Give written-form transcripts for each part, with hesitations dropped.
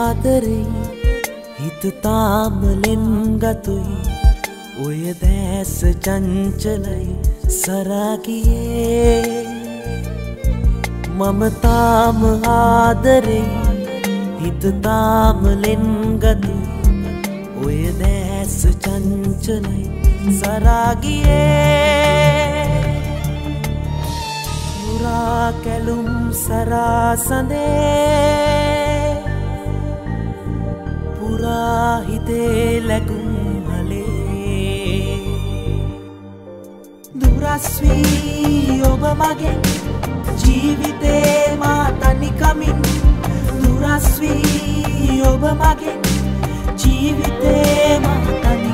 ආදරෙයි හිත තාම ලෙන් ගතුයි ඔය දැස චංචලයි සරාගියේ මම තාම ආදරෙයි හිත තාම ලෙන් ගතුයි ඔය දැස චංචලයි සරාගියේ මුරා කැලුම් සරාසඳේ පුරා හිතේ ලැබුම් හලේ දුරස් වී ඔබ මගෙන් ජීවිතේ මා තනිකමින් දුරස් වී ඔබ මගෙන් ජීවිතේ මා තනිකමින්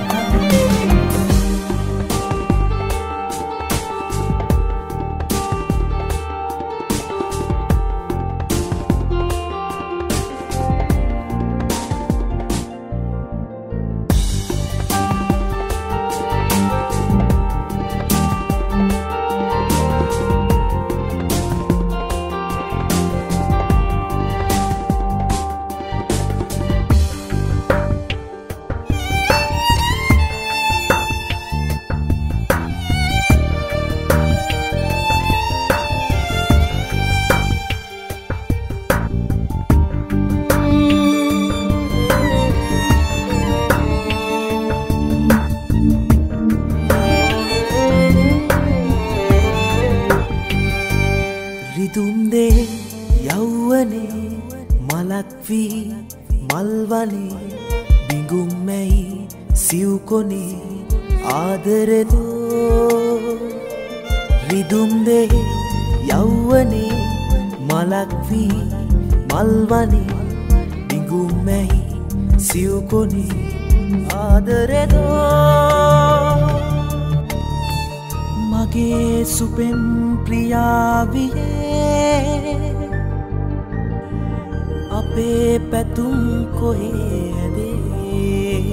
රිදුම්දේ යෞවනේ මලක් වී මල්වනේ බිඟුම්මැයි සිව්කොනේ ආදරෙදෝ රිදුම්දේ යෞවනේ මලක් වී මල්වනේ බිඟුම්මැයි සිව්කොනේ ආදරෙදෝ මගේ සුපෙම් ප්‍රියාවියේ අපේ පැතුම් කොහේදේ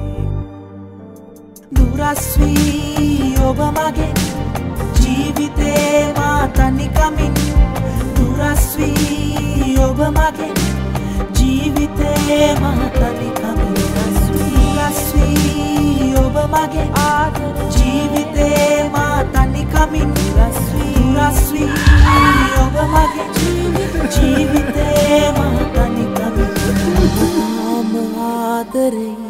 දුරස් වී ඔබ මගෙන් ජීවිතේ මා තනිකමින් දුරස් වී ඔබ මගෙන් ජීවිතේ මා තනිකමින් දුරස් වී ඔබ මගෙන් ජීවිතේ මා තනිකමින් දුරස් වී ඔබ මගෙන් ජීවිතේ මා තනිකමින් තාම ආදරෙයි